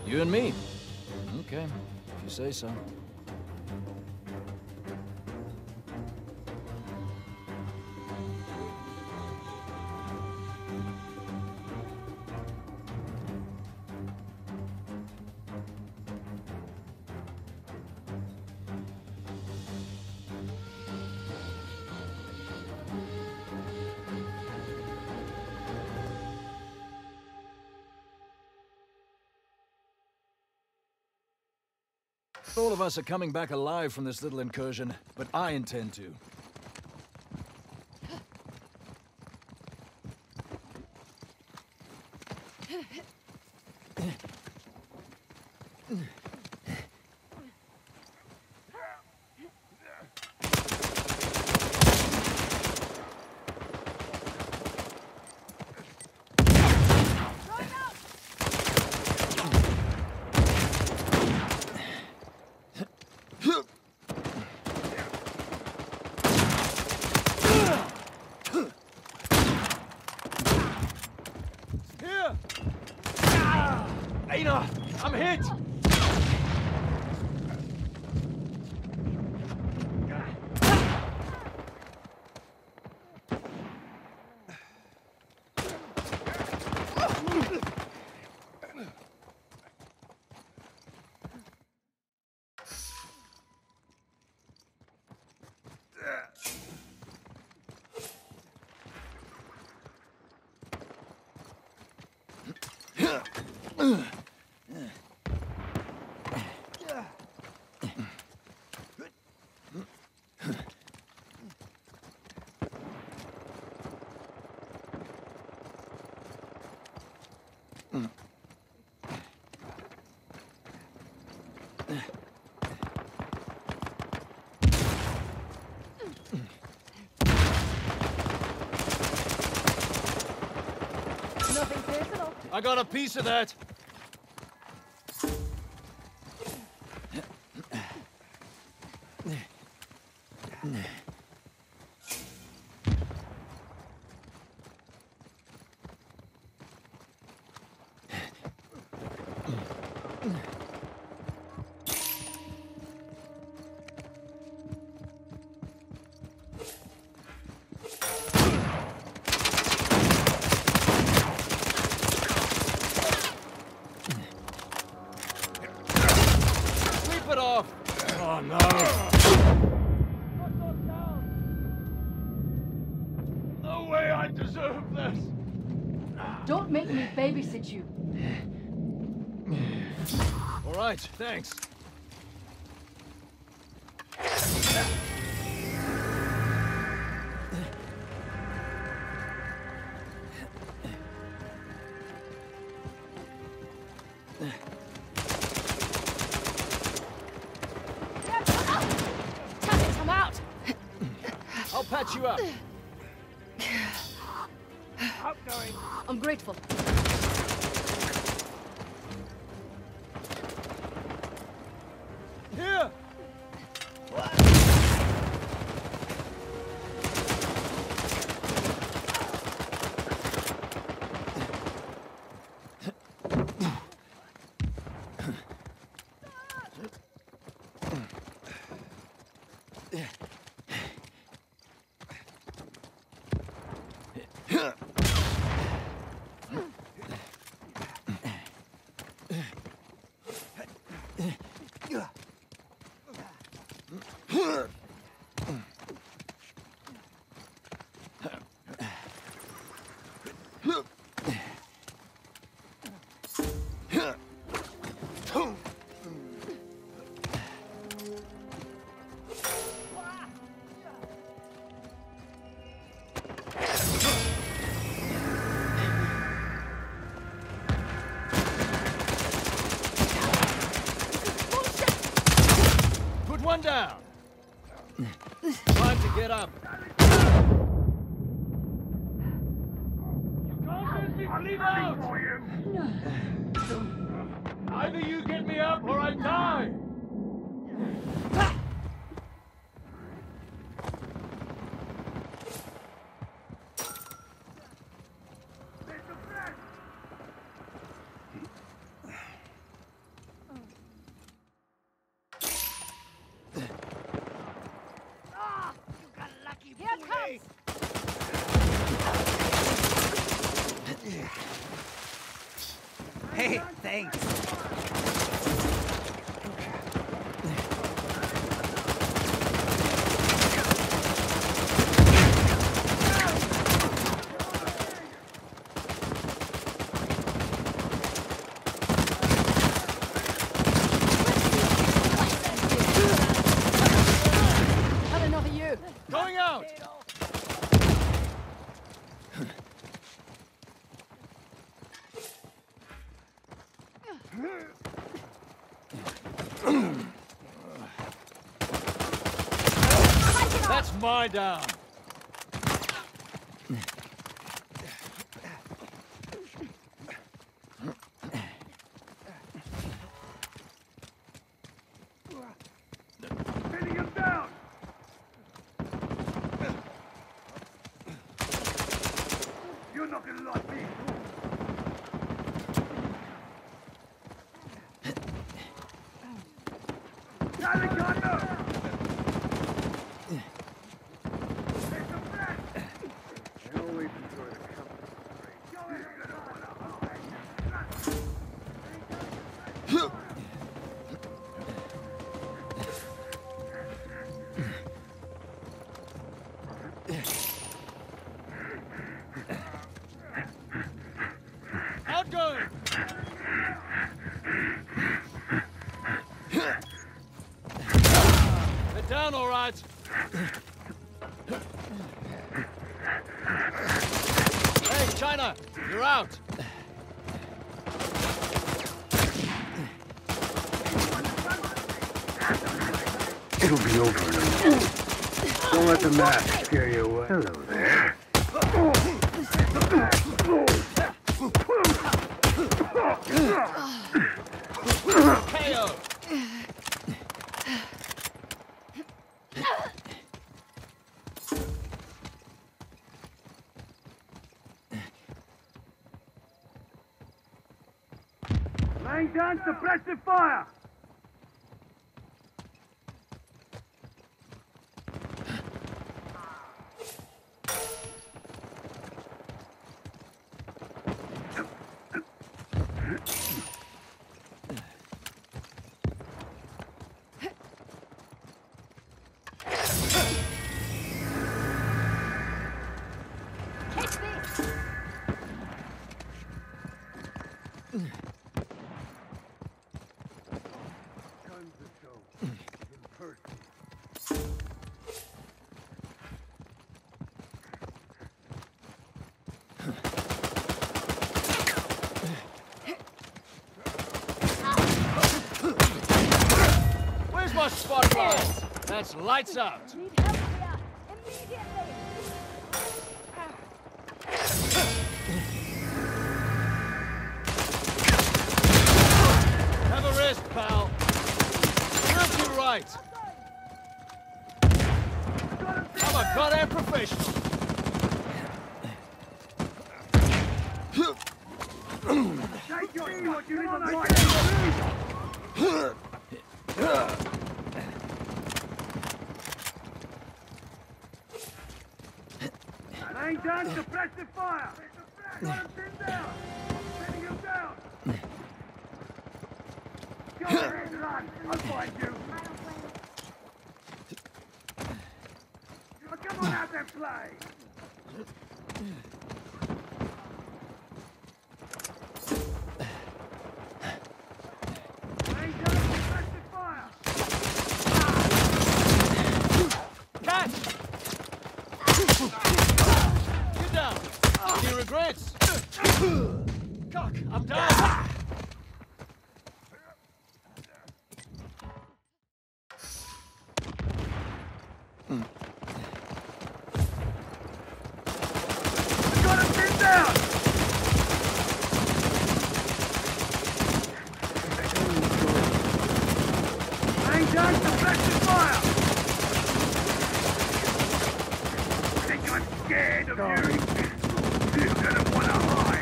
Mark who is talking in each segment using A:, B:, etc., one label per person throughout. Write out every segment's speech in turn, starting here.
A: You and me. Okay, if you say so. All of us are coming back alive from this little incursion, but I intend to. I'm hit!
B: Nothing personal.
A: I got a piece of that. Sweep it off! Oh no! No way I deserve this!
B: Don't make me babysit you.
A: All right, thanks.
B: I'm out.
A: I'll patch you up.
B: Outgoing. I'm grateful.
A: Here! Put one down. Time to get up. You can't let me bleed out! Either you get me up or I die!
C: Hey, thanks.
B: Had enough of you.
A: Going out! That's my down.
D: Pinning him down! You're not gonna like me! Alexander! It's a threat! I always enjoy the company. Go ahead,
A: Outgoing! They're down all right. Hey, China, you're out.
D: It'll be over in a moment. Don't let the mask scare you away. Hello there.
A: KO.
D: Laying down suppressive fire!
B: Catch this.
D: Guns to show. In person.
A: Where's my spotlight? That's lights out.
B: Need help here. Immediately.
A: Have a rest, pal. Serves you right. I'm a goddamn professional.
D: Take your what you need to Laying down suppressive fire! Got him pinned down! Pinning him down! Go ahead, run! I'll find you! Oh, come on out and play! Laying down suppressive fire!
A: Catch! You're down. Any regrets? Cock, I'm down.
D: Got him pinned down! Laying down suppressive fire! Think I'm scared of you? You're gonna wanna hide!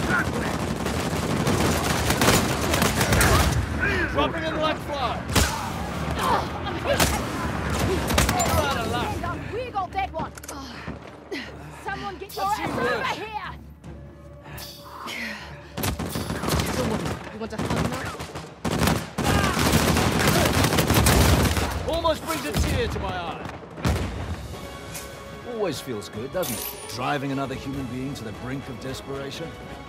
A: Dropping in like fly.
B: I'm hit.
A: You're out of luck.
B: Stand up. We got that one. Someone get your
A: That's
B: ass
A: you,
B: over
A: Liz.
B: here.
A: Someone
C: want to hug now?
A: Almost brings a tear to my eye. Always feels good, doesn't it? Driving another human being to the brink of desperation.